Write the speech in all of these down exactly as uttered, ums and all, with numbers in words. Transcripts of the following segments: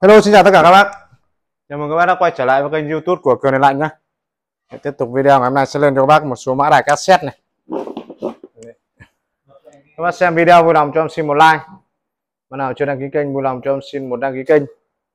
Hello, xin chào tất cả các bác. Chào mừng các bác đã quay trở lại với kênh YouTube của Cường Điện Lạnh nhé. Để tiếp tục video ngày hôm nay sẽ lên cho các bác một số mã đài cassette này. Các bác xem video vui lòng cho em xin một like. Bạn nào chưa đăng ký kênh vui lòng cho em xin một đăng ký kênh.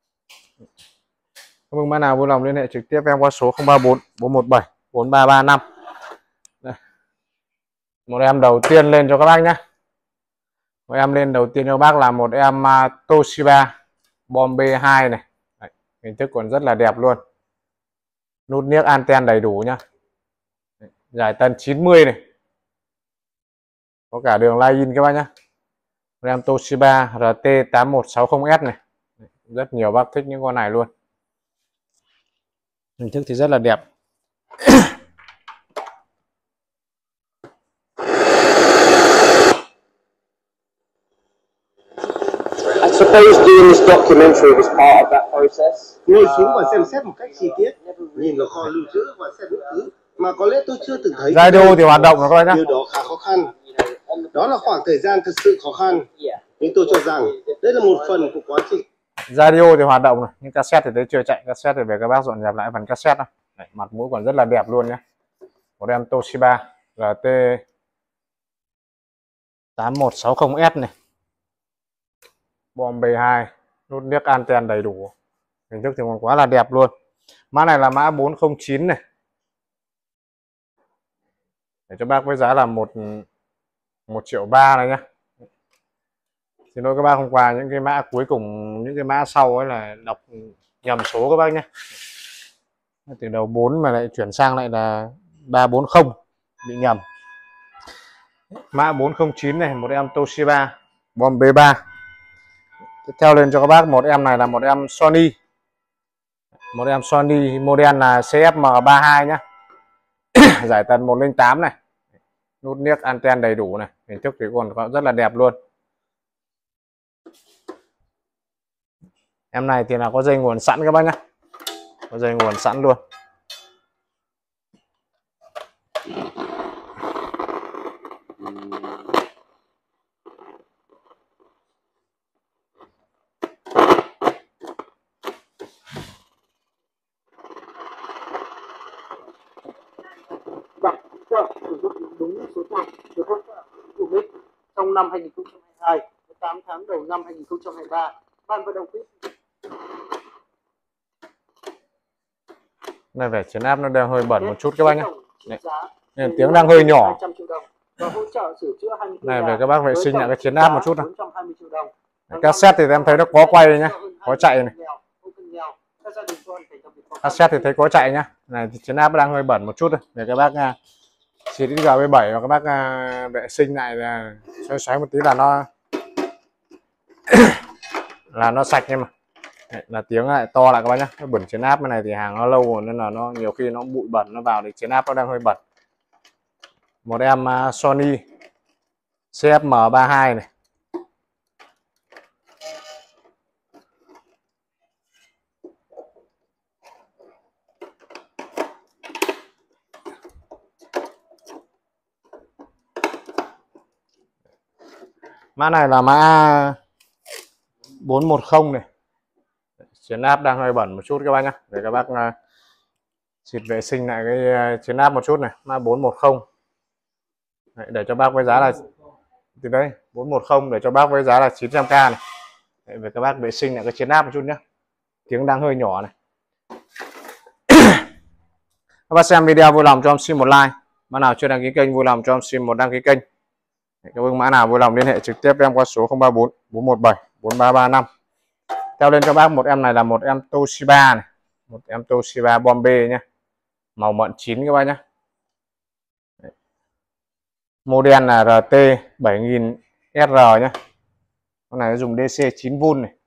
Các bạn nào vui lòng liên hệ trực tiếp em qua số không ba bốn bốn một bảy bốn ba ba năm. Đây. Một em đầu tiên lên cho các bác nhé. Một em lên đầu tiên cho các bác là một em uh, Toshiba Bom B hai này. Đấy, hình thức còn rất là đẹp luôn. Nút niếc anten đầy đủ nhá. Đấy, giải tân chín mươi này. Có cả đường line-in các bác nhá. Một em Toshiba R T tám một sáu không S này. Đấy, rất nhiều bác thích những con này luôn. Hình thức thì rất là đẹp. I suppose doing this documentary was part of that process. Ngồi xuống và xem xét một cách chi tiết, nhìn vào kho lưu trữ và xem những thứ mà có lẽ tôi chưa từng thấy. Radio thì hoạt động rồi các bác nhá. Điều đó khá khó khăn. Đó là khoảng thời gian thực sự khó khăn. Nhưng tôi cho rằng đây là một phần của quá trình. Radio thì hoạt động rồi, nhưng cassette thì tôi chưa chạy. Cassette thì về các bác dọn dẹp lại phần cassette này. Đấy, mặt mũi còn rất là đẹp luôn nhé. Một em Toshiba R T tám một sáu không S này. Bom B hai, nút niếc anten đầy đủ. Hình thức thì còn quá là đẹp luôn. Mã này là mã bốn không chín này. Để cho bác với giá là một một triệu ba này nhá. Xin lỗi các bác, hôm qua những cái mã cuối cùng, những cái mã sau ấy là đọc nhầm số các bác nhé. Từ đầu bốn mà lại chuyển sang lại là ba bốn không, bị nhầm. Mã bốn không chín này, một em Toshiba Bom B ba. Tiếp theo lên cho các bác một em này là một em Sony. Một em Sony model là C F M ba hai nhá. Giải tần một không tám này. Nút niếc anten đầy đủ này. Hình thức thì còn rất là đẹp luôn. Em này thì là có dây nguồn sẵn các bác nhá. Có dây nguồn sẵn luôn. Sử dụng đúng số này được cấp của mình trong năm hai nghìn không trăm hai mươi hai, tám tháng đầu năm hai nghìn không trăm hai mươi ba. Ban vận động quỹ này phải chấn áp nó đang hơi bẩn một chút các bác nhé. Nên tiếng đang hơi nhỏ. Này về các bác vệ sinh lại cái chấn áp một chút nào. Cassette thì em thấy nó có quay nhá, có chạy này. Cassette thì thấy có chạy nhá. Này thì chấn áp đang hơi bẩn một chút thôi. Để các bác xịt G B bảy và các bác uh, vệ sinh lại là xoáy xoáy một tí là nó là nó sạch. Nhưng mà đấy, là tiếng lại to lại các bác nhé. Cái bẩn chấn áp cái này thì hàng nó lâu rồi nên là nó nhiều khi nó bụi bẩn nó vào thì chấn áp nó đang hơi bẩn. Một em uh, Sony C F M ba hai này. Mã này là mã bốn một không này. Chấn áp đang hơi bẩn một chút các bác nhé. Để các bác uh, xịt vệ sinh lại cái uh, chấn áp một chút này. Mã bốn một không. Đấy, để cho bác với giá là từ đây bốn một không để cho bác với giá là chín trăm k này. Đấy, để các bác vệ sinh lại cái chấn áp một chút nhé. Tiếng đang hơi nhỏ này. Các bác xem video vui lòng cho em xin một like. Bạn nào chưa đăng ký kênh vui lòng cho em xin một đăng ký kênh. Các bác mã nào vui lòng liên hệ trực tiếp em qua số không ba bốn bốn một bảy bốn ba ba năm. Theo lên cho bác một em này là một em Toshiba này, một em Toshiba Bom B nhé, màu mận chín các bác nhé. Model là R T bảy nghìn S R nhé. Con này dùng D C chín vôn này.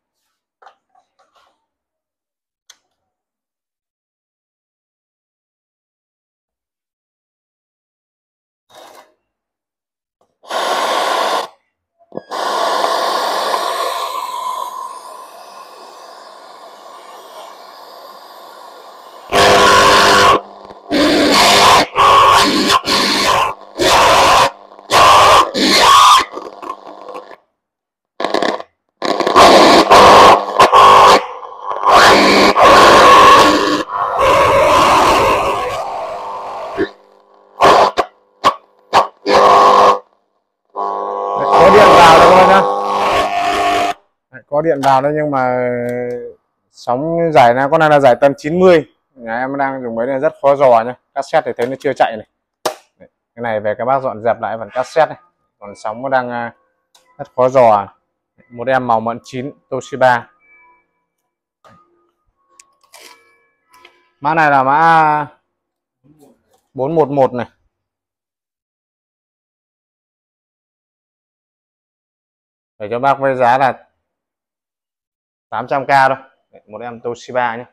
có điện vào đấy, nhưng mà sóng giải là con này là giải tần chín mươi. Nhà em đang dùng mấy này rất khó dò nhá. Cassette thì thấy nó chưa chạy này. Cái này về các bác dọn dẹp lại phần cassette này. Còn sóng nó đang rất khó dò. Một em màu mận chín Toshiba. Mã này là mã bốn một một này. Để cho bác với giá là tám trăm k thôi. Một em Toshiba nhé.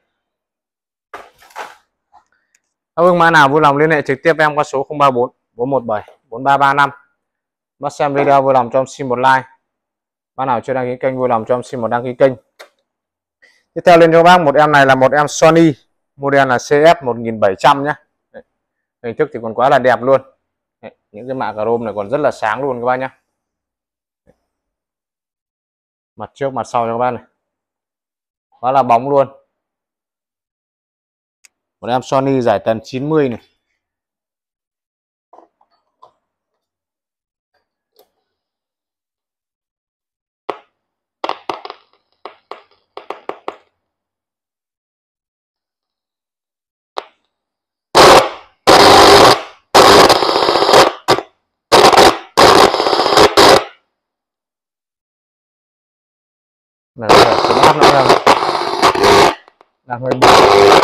Các bác mã nào vui lòng liên hệ trực tiếp em qua số không ba bốn bốn một bảy bốn ba ba năm. Bác xem video vui lòng cho em xin một like. Bác nào chưa đăng ký kênh vui lòng cho em xin một đăng ký kênh. Tiếp theo lên cho bác một em này là một em Sony, model là C F một nghìn bảy trăm nhé. Hình thức thì còn quá là đẹp luôn. Đấy, những cái mạ chrome này còn rất là sáng luôn các bác nhé. Mặt trước mặt sau cho các bác này, quá là bóng luôn. Một em Sony giải tần chín mươi này. Này là chấn áp nữa đang đang hơi bẩn.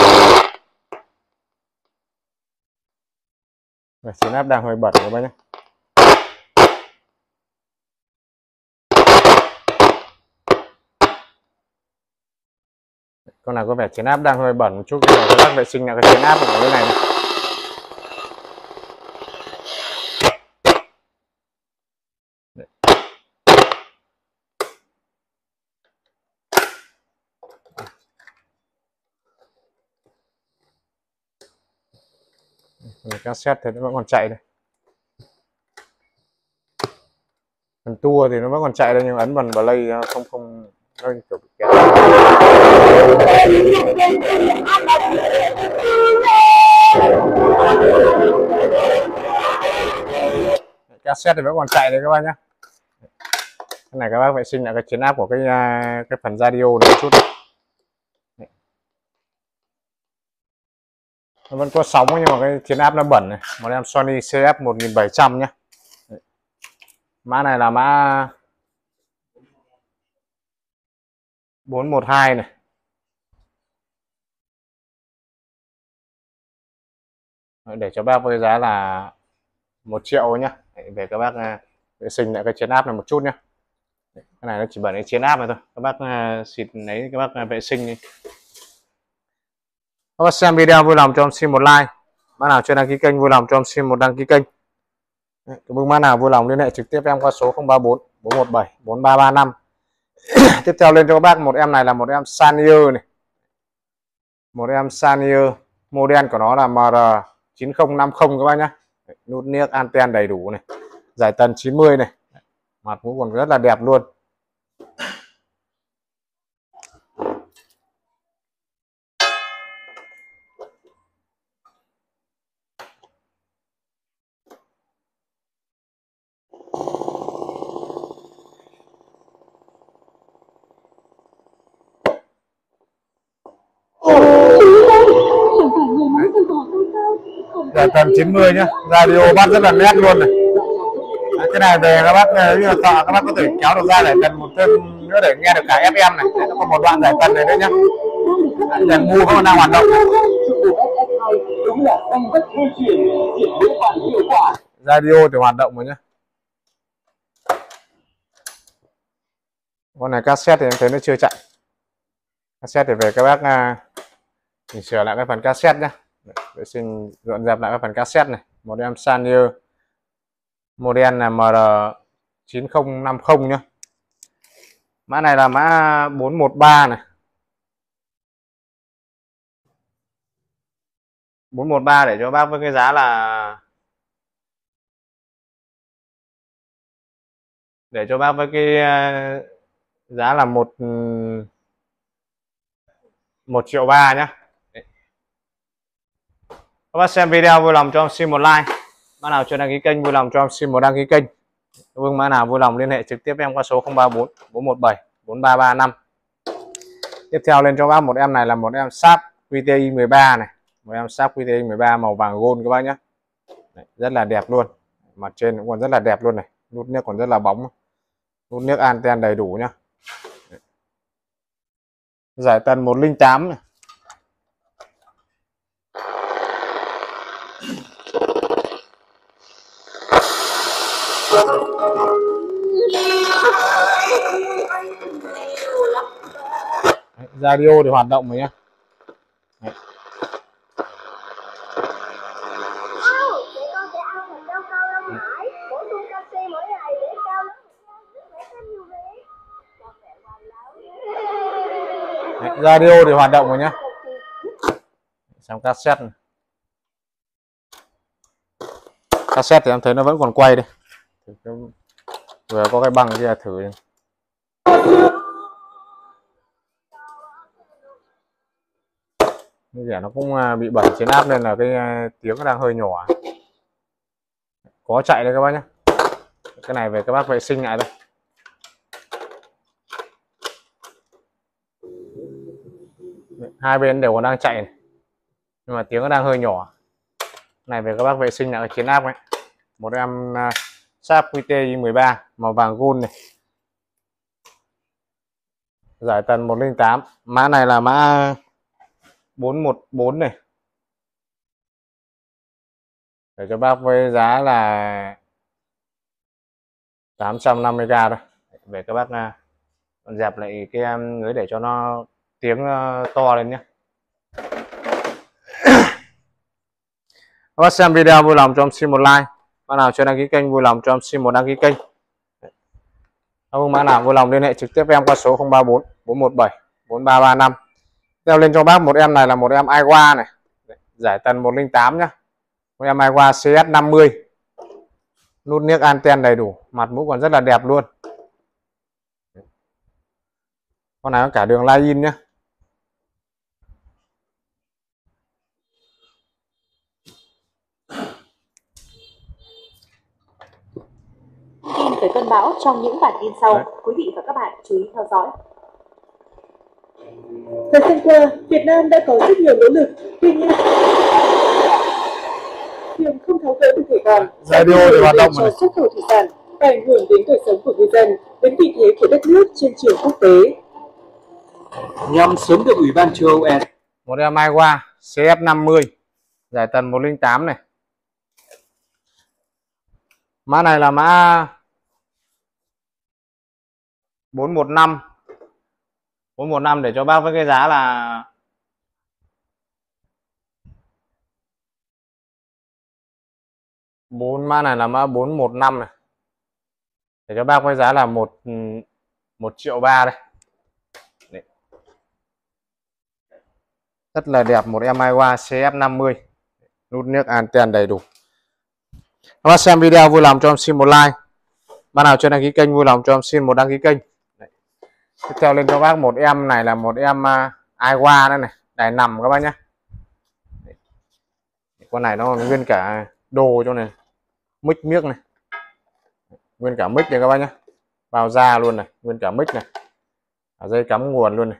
Này chấn áp đang hơi bẩn các bác nhé. Con nào có vẻ chấn áp đang hơi bẩn một chút, bây giờ các bác vệ sinh lại cái chấn áp của cái này, này. Cassette thì nó vẫn còn chạy đây. Phần tua thì nó vẫn còn chạy đây, nhưng ấn bằng play không không nó kiểu bị kéo. Cassette thì vẫn còn chạy đây các bác nhé. Cái này các bác vệ sinh lại cái chấn áp của cái cái phần radio này một chút. Nó vẫn có sóng nhưng mà cái chấn áp nó bẩn này. Một em Sony C F một nghìn bảy trăm nhé. Mã này là mã bốn một hai này. Để cho bác với giá là một triệu nhé. Để các bác vệ sinh lại cái chấn áp này một chút nhé. Cái này nó chỉ bẩn cái chấn áp này thôi. Các bác xịt lấy các bác vệ sinh đi. Các bác xem video vui lòng cho em xin một like. Bác nào chưa đăng ký kênh vui lòng cho em xin một đăng ký kênh. Cái bác mã nào vui lòng liên hệ trực tiếp em qua số không ba bốn bốn một bảy bốn ba ba năm. Tiếp theo lên cho các bác một em này là một em Sanyo này. Một em Sanyo, model của nó là M R chín không năm không các bác nhé. Nút nick anten đầy đủ này. Giải tần chín mươi này. Mặt mũ còn rất là đẹp luôn. Giải tần chín mươi nhá, radio bắt rất là nét luôn này. Đấy, cái này về các bác nếu mà sợ các bác có thể kéo được ra để cần một thêm nữa để nghe được cả ép em này. Đấy, nó có một đoạn giải tần này nữa nhá. Đèn bu vẫn đang hoạt động này. Radio thì hoạt động rồi nhá. Con này cassette thì em thấy nó chưa chạy. Cassette thì về các bác mình sửa lại cái phần cassette nhá. Vệ sinh dọn dẹp lại cái phần cassette này. Một em Sanyo, model là M R chín không năm không nhá. Mã này là mã bốn một ba này. bốn một ba để cho bác với cái giá là để cho bác với cái giá là một một triệu ba nhá. Các bác xem video vui lòng cho em xin một like. Mã nào chưa đăng ký kênh vui lòng cho em xin một đăng ký kênh. Vương mã nào vui lòng liên hệ trực tiếp em qua số không ba bốn bốn một bảy bốn ba ba năm. Tiếp theo lên cho bác một em này là một em Sharp quy tê i mười ba này, một em Sharp quy tê i mười ba màu vàng gold các bác nhé. Đấy, rất là đẹp luôn, mặt trên cũng còn rất là đẹp luôn này, nút nước còn rất là bóng, nút nước anten đầy đủ nhá. Giải tần một không tám này. Đấy, radio thì hoạt động rồi nhá. Đấy. Đấy, radio thì hoạt động rồi nhá. Xem cassette này. Cassette thì em thấy nó vẫn còn quay đây. Vừa có cái băng kia thử đi. Như vậy nó cũng bị bẩn trên áp nên là cái tiếng nó đang hơi nhỏ. Có chạy đây các bác nhé. Cái này về các bác vệ sinh lại đây. Hai bên đều còn đang chạy này. Nhưng mà tiếng nó đang hơi nhỏ. Cái này về các bác vệ sinh lại ở trên áp ấy. Một em uh, Sharp quy tê i mười ba màu vàng gold này. Giải tần một không tám. Mã này là mã bốn một bốn này. Để cho bác với giá là tám trăm năm mươi k thôi. Về các bác uh, dẹp lại cái em um, để cho nó tiếng uh, to lên nhé. Các bác xem video vui lòng cho em xin một like. Bạn nào chưa đăng ký kênh vui lòng cho em xin một đăng ký kênh. Không bạn nào vui lòng liên hệ trực tiếp với em qua số không ba bốn bốn một bảy bốn ba ba năm. Theo lên cho bác một em này là một em Aiwa này. Giải tần một không tám nhá. Một em Aiwa xê ét năm mươi. Nút niếc anten đầy đủ, mặt mũ còn rất là đẹp luôn. Con này có cả đường line-in nhá. Tin về cơn bão trong những bản tin sau. Đấy. Quý vị và các bạn chú ý theo dõi. Thời gian qua, Việt Nam đã có rất nhiều nỗ lực, tuy nhiên việc không tháo gỡ được thẻ vàng radio để hoạt động cho xuất khẩu thủy sản và ảnh hưởng đến đời sống của ngư dân, đến vị thế của đất nước trên trường quốc tế. Nhằm sớm được Ủy ban châu Âu E U một em Aiwa xê ép năm mươi giải tần một không tám này. Mã này là mã bốn một năm bốn một năm để cho bác với cái giá là bốn mã này là mã bốn một năm này. Để cho bác với giá là một một triệu ba đây. Đấy. Rất là đẹp một em Aiwa xê ép năm mươi. Nút niếc anten đầy đủ. Các bác xem video vui lòng cho em xin một like. Bạn nào chưa đăng ký kênh vui lòng cho em xin một đăng ký kênh. Đấy. Tiếp theo lên cho bác một em này là một em uh, Aiwa đây này, đài nằm các bác nhé. Con này nó còn nguyên cả đồ cho này, mic miếc này, nguyên cả mic này các bác nhé, vào da luôn này, nguyên cả mic này, ở dây cắm nguồn luôn này.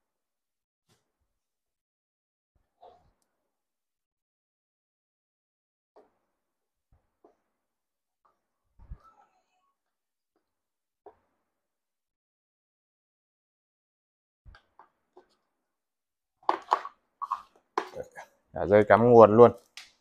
Cả dây cắm nguồn luôn.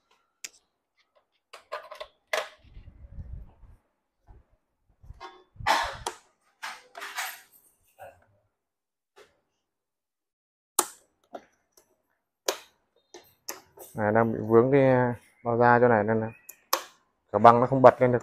Này đang bị vướng cái bao da chỗ này nên là cả băng nó không bật lên được.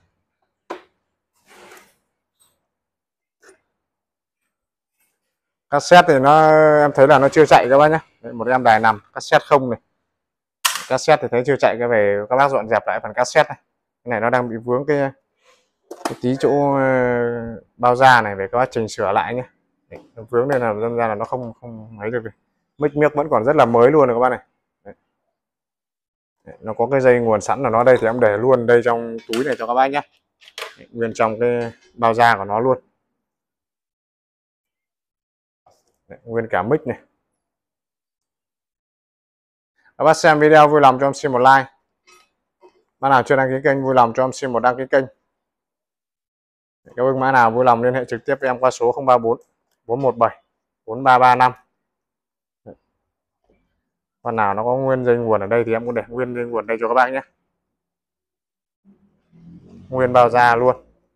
Cassette thì nó em thấy là nó chưa chạy các bác nhé. Đấy, một em đài nằm cassette không này. Cassette thì thấy chưa chạy, cái về các bác dọn dẹp lại phần cassette này. Cái này nó đang bị vướng cái, cái tí chỗ bao da này, về các bác chỉnh sửa lại nhé. Đấy, nó vướng nên là đâm ra là nó không không ấy được. Mic mic vẫn còn rất là mới luôn rồi các bác này. Đấy. Đấy, nó có cái dây nguồn sẵn ở nó đây thì em để luôn đây trong túi này cho các bác nhé. Đấy, nguyên trong cái bao da của nó luôn. Đấy, nguyên cả mic này. Các bác xem video vui lòng cho em xin một like. Bạn nào chưa đăng ký kênh vui lòng cho em xin một đăng ký kênh. Các bác mã nào vui lòng liên hệ trực tiếp với em qua số không ba bốn bốn một bảy bốn ba ba năm. Con nào nó có nguyên dây nguồn ở đây thì em cũng để nguyên dây nguồn đây cho các bác nhé. Nguyên bao da luôn.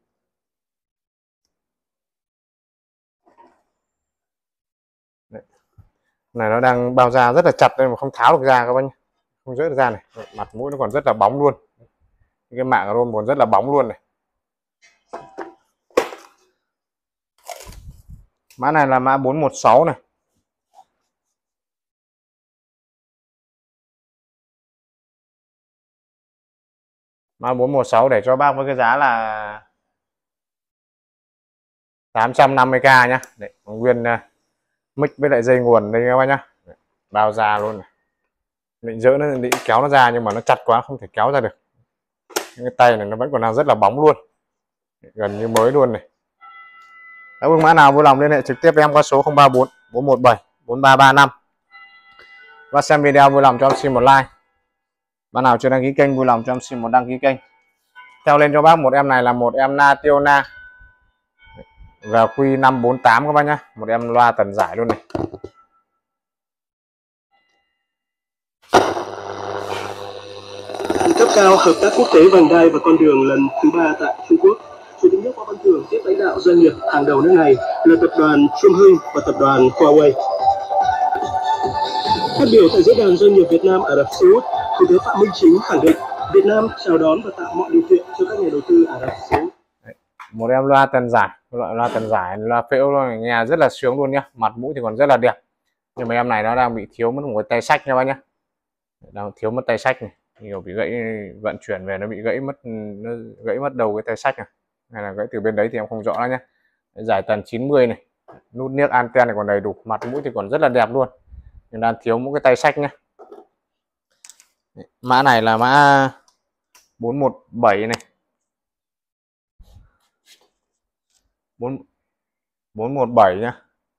Đấy. Này nó đang bao da rất là chặt nên mà không tháo được ra các bác nhé. Không rớt được ra này. Mặt mũi nó còn rất là bóng luôn. Cái mạng rôn còn rất là bóng luôn này. Mã này là mã bốn một sáu này. Mã bốn một sáu để cho bác với cái giá là tám trăm năm mươi k nhá. Đấy, nguyên uh, mic với lại dây nguồn đây các bác nhá. Đấy, bao da luôn này. Định dỡ nó định kéo nó ra nhưng mà nó chặt quá không thể kéo ra được. Cái tay này nó vẫn còn đang rất là bóng luôn. Gần như mới luôn này. Các bác mã nào vui lòng liên hệ trực tiếp với em qua số không ba bốn bốn một bảy bốn ba ba năm. Và xem video vui lòng cho em xin một like. Bạn nào chưa đăng ký kênh vui lòng cho em xin một đăng ký kênh. Theo lên cho bác một em này là một em Nationa và Q năm bốn tám các bác nhá, một em loa tần giải luôn này. Cấp cao hợp tác quốc tế vành đai và con đường lần thứ ba tại Trung Quốc. Chủ tịch nước Võ Văn Thưởng tiếp lãnh đạo doanh nghiệp hàng đầu nước này là tập đoàn Trung Hưng và tập đoàn Huawei. Phát biểu tại diễn đàn doanh nghiệp Việt Nam Ả Rập Xê Út, Thủ tướng Phạm Minh Chính khẳng định Việt Nam chào đón và tạo mọi điều kiện cho các nhà đầu tư Ả Rập Xê Út. Một em loa tần giải, loại loa tần giải, loa phễu luôn, nghe rất là sướng luôn nhá, mặt mũi thì còn rất là đẹp. Nhưng mà em này nó đang bị thiếu mất một cái tay sách nha bác nhá, đang thiếu mất tay sách này, nhiều bị gãy, vận chuyển về nó bị gãy mất, nó gãy mất đầu cái tay sách này, hay là gãy từ bên đấy thì em không rõ nhá. Giải tần chín mươi này, nút niếc anten này còn đầy đủ, mặt mũi thì còn rất là đẹp luôn, nhưng đang thiếu một cái tay sách nhá. Mã này là mã bốn một bảy này, bốn một bảy nhá.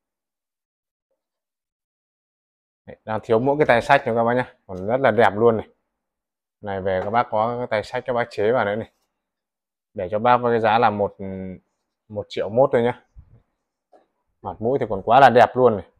Đấy, đang thiếu mỗi cái tay sách cho các bác nhá, còn rất là đẹp luôn này. Này về các bác có cái tay sách các bác chế vào nữa này, để cho bác với cái giá là một một triệu mốt thôi nhá. Mặt mũi thì còn quá là đẹp luôn này.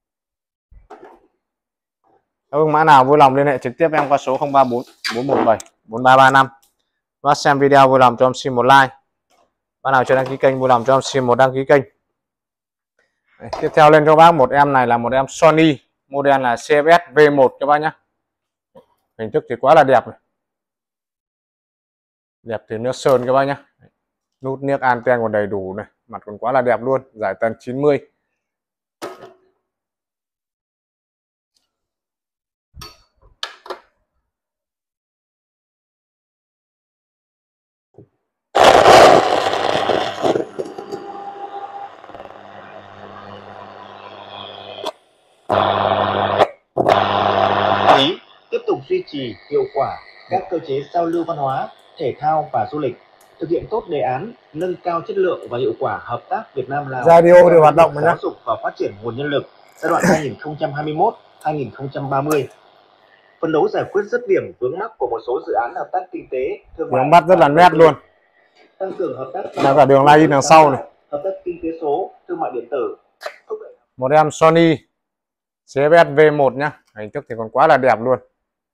Các bác mã nào vui lòng liên hệ trực tiếp em qua số không ba bốn bốn một bảy bốn ba ba năm. Và xem video vui lòng cho em xin một like. Bạn nào chưa đăng ký kênh vui lòng cho em xin một đăng ký kênh. Đấy, tiếp theo lên cho bác một em này là một em Sony, model là xê ép ét V một các bác nhé. Hình thức thì quá là đẹp này. Đẹp từ nước sơn các bác nhé. Nút niếc anten còn đầy đủ này, mặt còn quá là đẹp luôn, giải tần chín mươi. Ý, tiếp tục duy trì hiệu quả các cơ chế giao lưu văn hóa, thể thao và du lịch, thực hiện tốt đề án nâng cao chất lượng và hiệu quả hợp tác Việt Nam Lào, Radio thì hoạt động mà giáo dục và phát triển nguồn nhân lực giai đoạn hai nghìn không trăm hai mươi mốt đến hai nghìn không trăm ba mươi. Phấn đấu giải quyết dứt điểm vướng mắc của một số dự án hợp tác kinh tế, thương mại, bắt rất là nét luôn. Tăng cường hợp tác. Là cả đường line in đằng sau này. Hợp tác kinh tế số, thương mại điện tử. Một em Sony xê ép ét V một nhá, hình thức thì còn quá là đẹp luôn.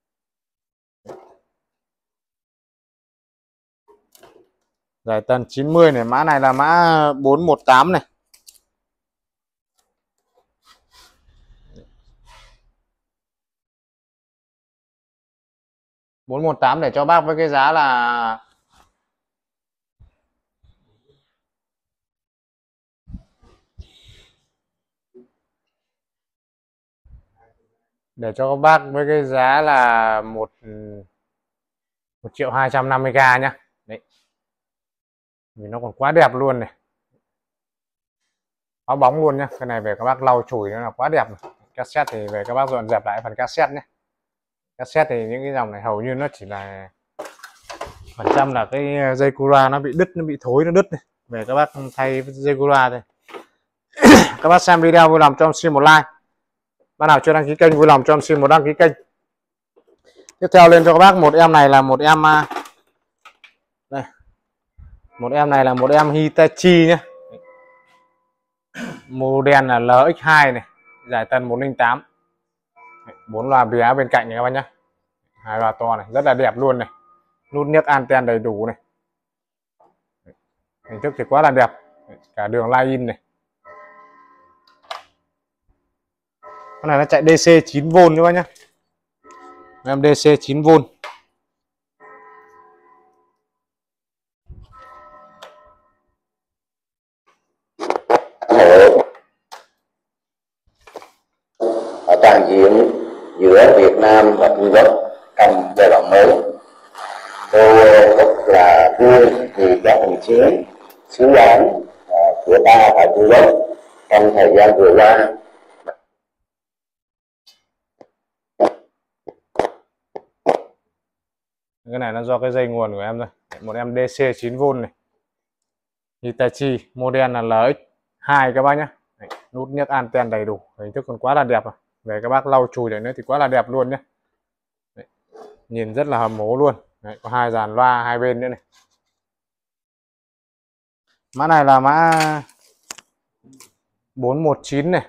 Giải tần chín mươi này, mã này là mã bốn một tám này. bốn một tám để cho bác với cái giá là để cho các bác với cái giá là một một triệu hai trăm năm mươi k nhá. Đấy, vì nó còn quá đẹp luôn này, áo bóng luôn nhá. Cái này về các bác lau chùi nó là quá đẹp này. Cassette thì về các bác dọn dẹp lại phần cassette nhé. Cassette thì những cái dòng này hầu như nó chỉ là phần trăm là cái dây cura nó bị đứt, nó bị thối, nó đứt này. Về các bác thay dây cura thôi. Các bác xem video vui lòng cho em xin một like. Bạn nào chưa đăng ký kênh vui lòng cho em xin một đăng ký kênh. Tiếp theo lên cho các bác một em này là một em đây. Một em này là một em Hitachi nhé. Model là L X hai này, giải tần một không tám. Bốn loa vía bên cạnh này các bác nhé. Hai loa to này, rất là đẹp luôn này. Nút niếc anten đầy đủ này. Hình thức thì quá là đẹp. Cả đường line in này. Con này nó chạy D C chín vôn các bác nhé. Em D C chín vôn. Ở toàn diện giữa Việt Nam và Trung Quốc trong giai đoạn mới. Tôi rất là vui vì các đồng chí sứ quán của ta tại Trung Quốc trong thời gian vừa qua cái này nó do cái dây nguồn của em thôi. Một em D C chín vôn này, Hitachi, model là L X hai các bác nhé. Nút niếc anten đầy đủ, hình thức còn quá là đẹp. À. Về các bác lau chùi đấy nữa thì quá là đẹp luôn nhé. Đấy. Nhìn rất là hầm hố luôn. Đấy, có hai dàn loa hai bên nữa này. Mã này là mã bốn một chín này.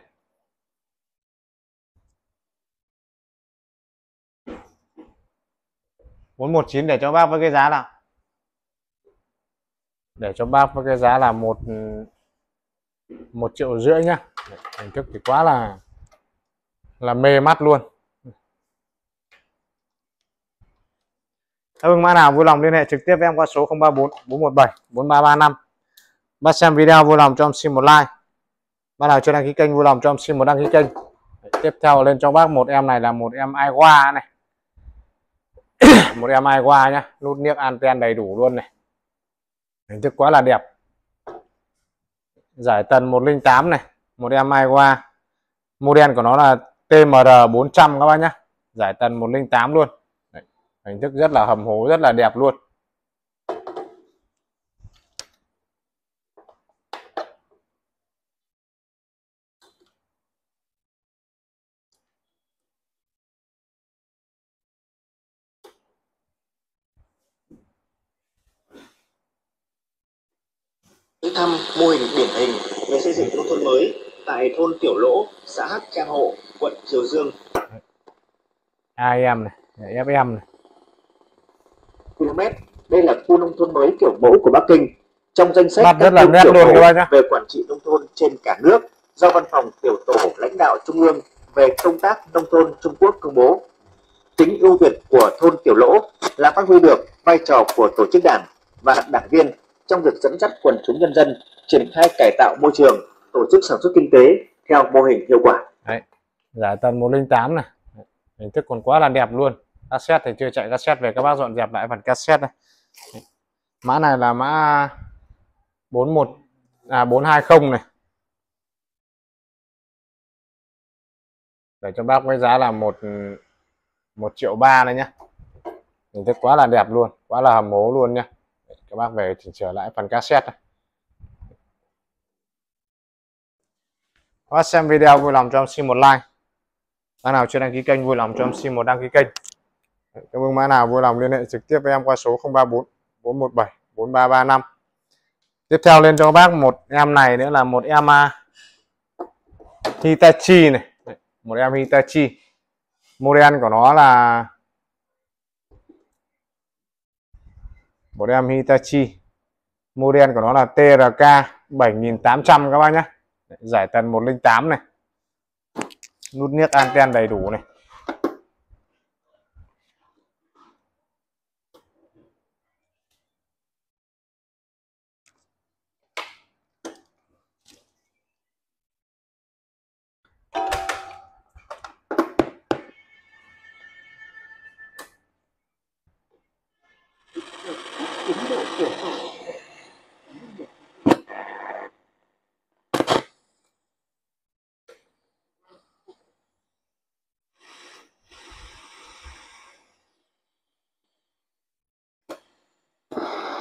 bốn một chín để cho bác với cái giá là để cho bác với cái giá là một một triệu rưỡi nhá. Hình thức thì quá là là mê mắt luôn. Các mã nào vui lòng liên hệ trực tiếp với em qua số không ba bốn bốn một bảy bốn ba ba năm. Bác xem video vui lòng cho em xin một like. Bác nào chưa đăng ký kênh vui lòng cho em xin một đăng ký kênh. Tiếp theo lên cho bác một em này là một em Aiwa này. Một em Aiwa nhá, nút niếc anten đầy đủ luôn này. Hình thức quá là đẹp. Giải tần một không tám này, một em Aiwa. Model của nó là T M R bốn trăm các bác nhá. Giải tần một không tám luôn. Đấy. Hình thức rất là hầm hố, rất là đẹp luôn. Thăm mô hình điển hình về xây dựng nông thôn mới tại thôn Tiểu Lỗ, xã Hắc Trang Hộ, quận Triều Dương. a em này, ép em này. km. Đây là khu nông thôn mới kiểu mẫu của Bắc Kinh. Trong danh sách Bắt các rất là thôn nét kiểu luôn mẫu các bác nhá. về quản trị nông thôn trên cả nước do Văn phòng Tiểu tổ lãnh đạo Trung ương về công tác nông thôn Trung Quốc công bố. Tính ưu việt của thôn Tiểu Lỗ là phát huy được vai trò của tổ chức đảng và đảng viên trong việc dẫn dắt quần chúng nhân dân triển khai cải tạo môi trường, tổ chức sản xuất kinh tế theo mô hình hiệu quả. Đấy, giải tần một không tám này. Hình thức còn quá là đẹp luôn. Cassette thì chưa chạy cassette, về các bác dọn dẹp lại phần cassette này. Đấy. Mã này là mã bốn một à bốn hai không này. Để cho bác với giá là một một triệu ba này nhá. Hình thức quá là đẹp luôn, quá là hầm hố luôn nhá. Các bác về chỉnh sửa lại phần cassette này. Các bác xem video vui lòng cho em xin một like. Mã nào chưa đăng ký kênh vui lòng cho em xin một đăng ký kênh. Cảm ơn mã nào vui lòng liên hệ trực tiếp với em qua số không ba bốn bốn một bảy bốn ba ba năm. Tiếp theo lên cho các bác một em này nữa là một em uh, Hitachi này. Một em Hitachi. Model của nó là một em Hitachi. Model của nó là T R K bảy nghìn tám trăm các bác nhé. Giải tần một không tám này. Nút niếc anten đầy đủ này.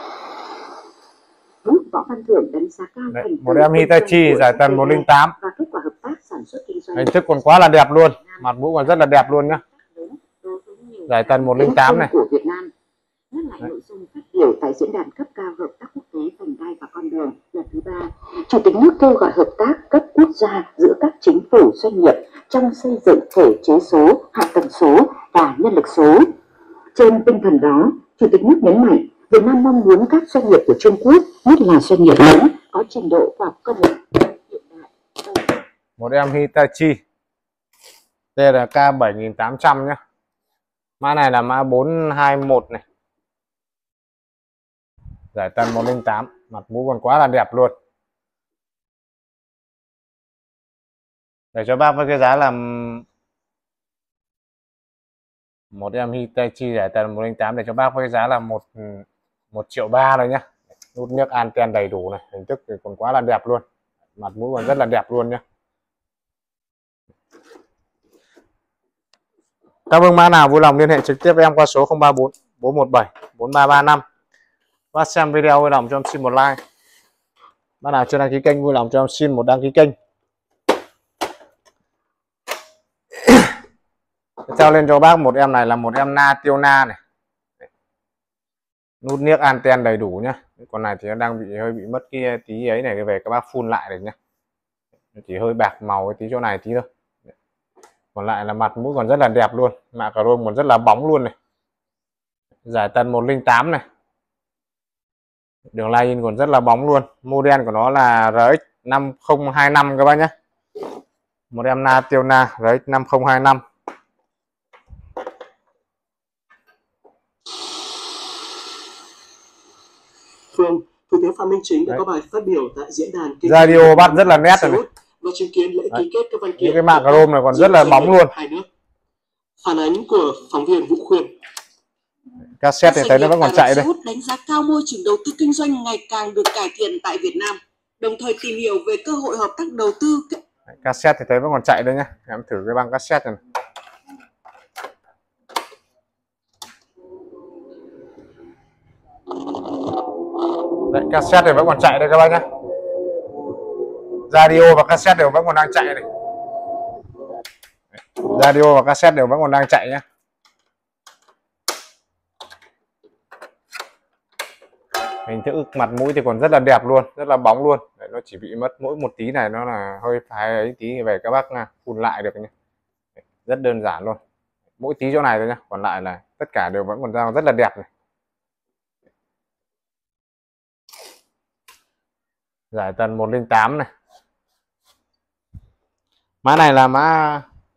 Võ Văn Thưởng đánh giá cao Đấy, một em Hitachi giải tần một không tám. và kết doanh. Hình thức còn quá là đẹp luôn, mặt mũ còn rất là đẹp luôn nhá. Giải tần một không tám này. Của Việt Nam. Nhắc lại nội dung phát biểu tại diễn đàn cấp cao hợp tác quốc tế vành đai và con đường lần thứ ba, Chủ tịch nước kêu gọi hợp tác cấp quốc gia giữa các chính phủ doanh nghiệp trong xây dựng thể chế số, hạ tầng số và nhân lực số. Trên tinh thần đó, Chủ tịch nước nhấn mạnh Việt Nam mong muốn các doanh nghiệp của Trung Quốc, nhất là doanh nghiệp lớn, có trình độ khoa học công nghệ hiện đại. Một em Hitachi, đây là K bảy nghìn tám trăm nhá. Mã này là mã bốn hai mốt này. Giải tần một không tám, mặt mũ còn quá là đẹp luôn. Để cho bác với cái giá là một em Hitachi giải tần một không tám, để cho bác với cái giá là một một triệu ba rồi nhá. Nút nước anten đầy đủ này, hình thức thì còn quá là đẹp luôn, mặt mũ còn rất là đẹp luôn nhá. Các bác mã nào vui lòng liên hệ trực tiếp với em qua số không ba bốn bốn một bảy bốn ba ba năm. Và xem video vui lòng cho em xin một like. Bác nào chưa đăng ký kênh vui lòng cho em xin một đăng ký kênh. Trao lên cho bác một em này là một em na tiêu na này. Nút niếc anten đầy đủ nhá. Con này thì nó đang bị hơi bị mất cái tí ấy này, về các bác phun lại được nhá. Chỉ hơi bạc màu cái tí chỗ này tí thôi. Còn lại là mặt mũi còn rất là đẹp luôn, mạ chrome còn rất là bóng luôn này. Giải tần một không tám này. Đường line còn rất là bóng luôn. Model của nó là R X năm không hai năm các bác nhé. Một em na tiêu na R X năm không hai năm. Phương, Thủ tướng Phạm Minh Chính đã Đấy. có bài phát biểu tại diễn đàn kinh radio bắt rất là nét rồi này. Và chứng kiến lễ ký kết các văn kiện. Những cái mạ chrome này còn rất là bóng luôn. Hai nước. Phản ánh của phóng viên Vũ Khuyên. Cassette thì thấy nó vẫn còn chạy đây. Đánh giá cao môi trường đầu tư kinh doanh ngày càng được cải thiện tại Việt Nam, đồng thời tìm hiểu về cơ hội hợp tác đầu tư. Cassette thì thấy vẫn còn chạy đây nhá. Em thử cái băng cassette này. Đấy, cassette thì vẫn còn chạy đây các bác nhá. Radio và cassette đều vẫn còn đang chạy này. Radio và cassette đều vẫn còn đang chạy nhá. Hình thức mặt mũi thì còn rất là đẹp luôn, rất là bóng luôn. Đấy, nó chỉ bị mất mỗi một tí này, nó là hơi phai ấy tí, về các bác phun lại được nhá. Rất đơn giản luôn. Mỗi tí chỗ này thôi nhá, còn lại là tất cả đều vẫn còn ra rất là đẹp này. Giải tần một không tám này. Mã này là mã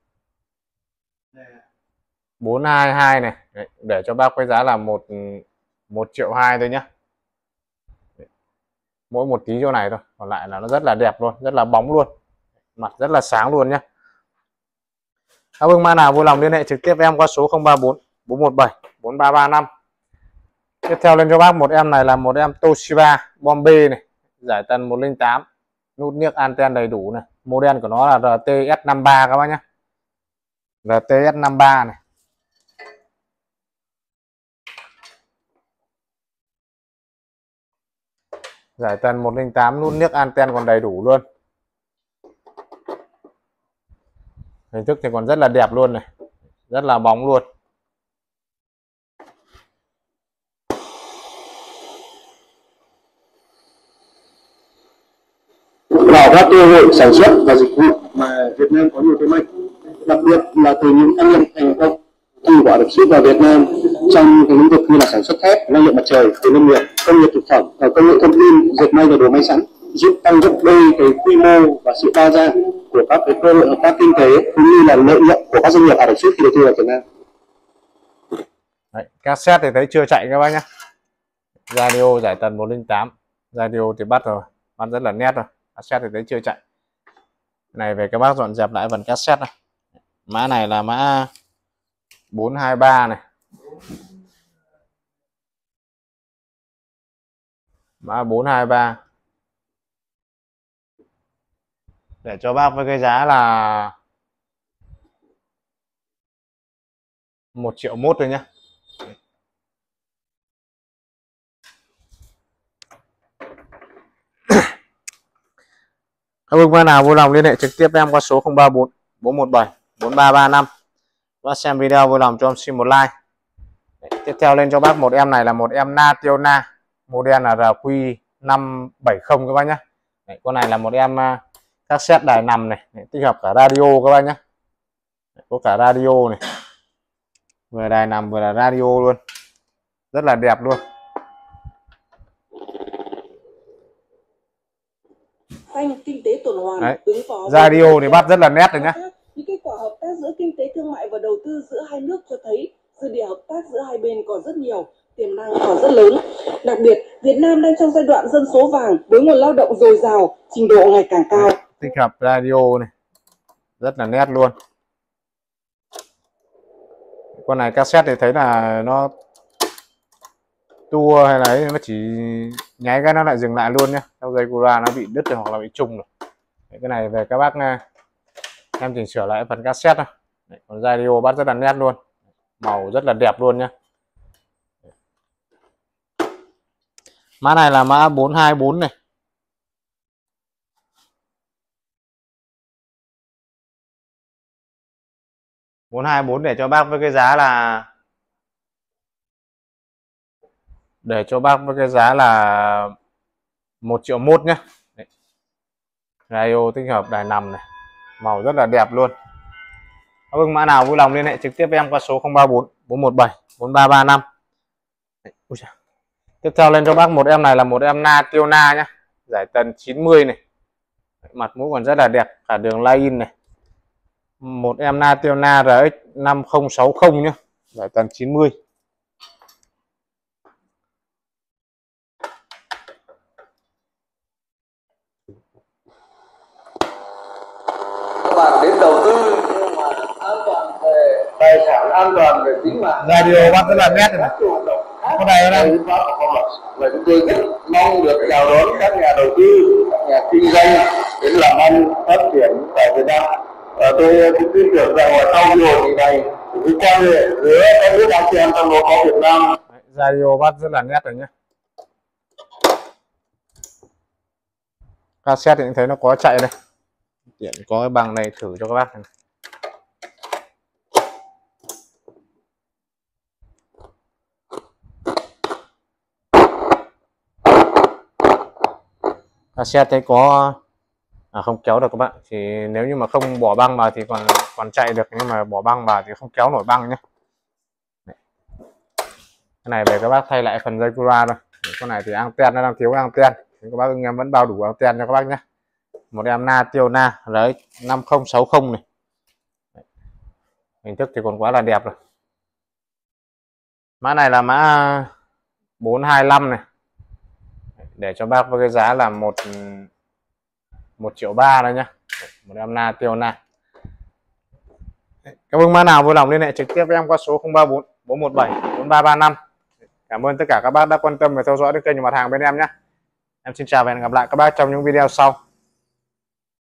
bốn hai hai này. Đấy, để cho bác với giá là một một triệu hai thôi nhá. Mỗi một tí chỗ này thôi, còn lại là nó rất là đẹp luôn, rất là bóng luôn, mặt rất là sáng luôn nhá. Các bác mã nào vui lòng liên hệ trực tiếp với em qua số không ba bốn bốn một bảy bốn ba ba năm. Tiếp theo lên cho bác một em này là một em Toshiba Bombay này, giải tần một không tám, nút niếc anten đầy đủ này. Model của nó là R T S năm ba các bác nhé. R T S năm ba này. Giải tần một không tám, nút niếc anten còn đầy đủ luôn. Hình thức thì còn rất là đẹp luôn này, rất là bóng luôn. Vào các cơ hội sản xuất và dịch vụ mà Việt Nam có nhiều thế mạnh, đặc biệt là từ những anh em thành công từ của Ả Rập Xê Út vào Việt Nam trong cái lĩnh vực như là sản xuất thép, năng lượng mặt trời, từ nông nghiệp, công nghiệp thực phẩm và công nghệ thông tin, dệt may và đồ may sẵn, giúp tăng gấp đôi cái quy mô và sự đa dạng của các cái cơ hội hợp tác kinh tế cũng như là lợi nhuận của các doanh nghiệp Ả Rập Xê Út khi đầu tư vào Việt Nam. Đấy, cassette thì thấy chưa chạy các bác nhé. Radio giải tần một không tám, radio thì bắt rồi, bắt rất là nét rồi. Cassette thì thấy chưa chạy. Này về các bác dọn dẹp lại phần cassette này. Mã này là mã bốn hai ba này. Mã bốn hai ba. Để cho bác với cái giá là một triệu mốt thôi nhé. Các bác nào vui lòng liên hệ trực tiếp với em qua số không ba bốn bốn một bảy bốn ba ba năm. Và xem video vui lòng cho em xin một like. Đấy, tiếp theo lên cho bác một em này là một em Nationa, model là R Q năm bảy không các bác nhé. Đấy, con này là một em uh, cassette đài nằm này, Đấy, tích hợp cả radio các bác nhé. Đấy, có cả radio này, vừa đài nằm vừa là radio luôn, rất là đẹp luôn. Xanh kinh tế tuần hoàn. Đấy, ứng phó radio thì bắt rất là nét rồi nhá. Những kết quả hợp tác giữa kinh tế thương mại và đầu tư giữa hai nước cho thấy dư địa hợp tác giữa hai bên còn rất nhiều, tiềm năng còn rất lớn. Đặc biệt, Việt Nam đang trong giai đoạn dân số vàng với nguồn lao động dồi dào, trình độ ngày càng cao. Tích hợp radio này, rất là nét luôn. Con này cassette thì thấy là nó tua hay là ấy, nó chỉ nháy cái nó lại dừng lại luôn nhá. Theo dây của nó bị đứt rồi hoặc là bị trùng rồi. Đấy, cái này về các bác em chỉnh sửa lại phần cassette thôi. Đấy, còn radio bắt rất là nét luôn, màu rất là đẹp luôn nhá. Mã này là mã bốn hai bốn này. bốn hai bốn để cho bác với cái giá là để cho bác với cái giá là một triệu mốt nhé. Radio tích hợp đài nằm này, màu rất là đẹp luôn. Vâng, mã nào vui lòng liên hệ trực tiếp với em qua số không ba bốn bốn một bảy bốn ba ba năm. Tiếp theo lên cho bác một em này là một em Nationa nhé, giải tần chín mươi này, mặt mũi còn rất là đẹp, cả đường line này. Một em Nationa R X năm không sáu không nhé, giải tần chín mươi. Các bạn đến đầu tư nhưng mà an toàn về tài sản, an toàn về tính mạng. Radio bắt rất là nét rồi này. Con này là và chúng tôi rất mong được chào đón các nhà đầu tư, các nhà kinh doanh đến làm ăn phát triển tại Việt Nam. Và tôi cũng tin tưởng rằng là sau buổi hội nghị này, cái quan hệ giữa các nước a sê an trong đó có Việt Nam. Radio bắt rất là nét rồi nhé. Cassette thì thấy nó có chạy đây. Tiện có cái bằng này thử cho các bác này. Cassette thấy có à, không kéo được các bạn, thì nếu như mà không bỏ băng vào thì còn còn chạy được, nhưng mà bỏ băng vào thì không kéo nổi băng nhé. Đấy. Cái này về các bác thay lại phần dây cura thôi. Con này thì anten nó đang thiếu anten, thì các bác ưng em vẫn bao đủ anten cho các bác nhé. Một em Nationa R X năm không sáu không này. Đấy. Hình thức thì còn quá là đẹp rồi. Mã này là mã bốn hai lăm này, để cho bác với cái giá là một một triệu ba đây nhá. Một em Nationa. Các bác mã nào vui lòng liên hệ trực tiếp với em qua số không ba bốn bốn một bảy bốn ba ba năm. Cảm ơn tất cả các bác đã quan tâm và theo dõi đến kênh mặt hàng bên em nhé. Em xin chào và hẹn gặp lại các bác trong những video sau.